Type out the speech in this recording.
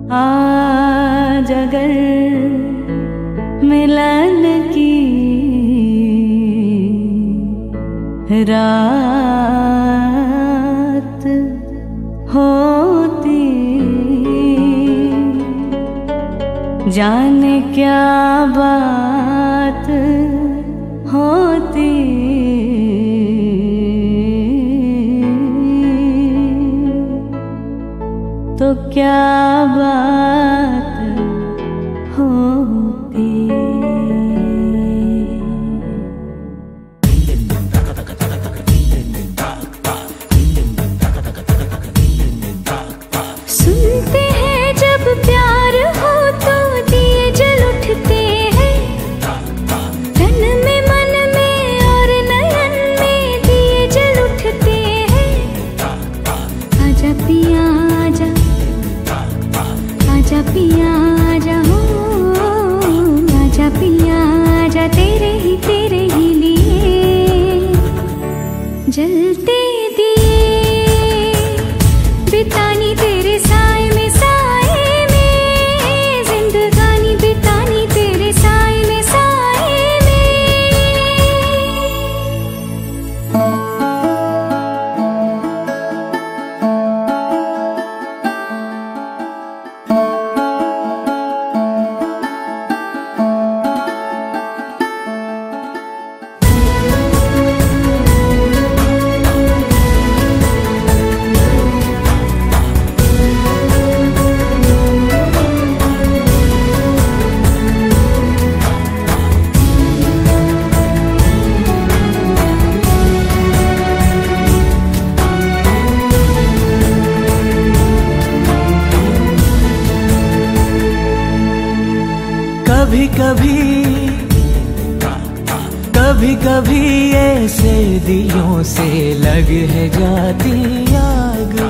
आज अगर मिलन की रात होती, जाने क्या बात होती, तो क्या बात होती। सुनते हैं जब प्यार हो तो दिए जल उठते हैं, तन में मन में और नयन में दिए जल उठते हैं। आजा पिया आजा, आजा पिया आजा हो, आजा पिया आजा, तेरे ही लिए जलते दिए बितानी तेरे साए में, साए में जिंदगानी बितानी तेरे साए में, साए में। कभी कभी ऐसे दिलों से लग है जाती आग,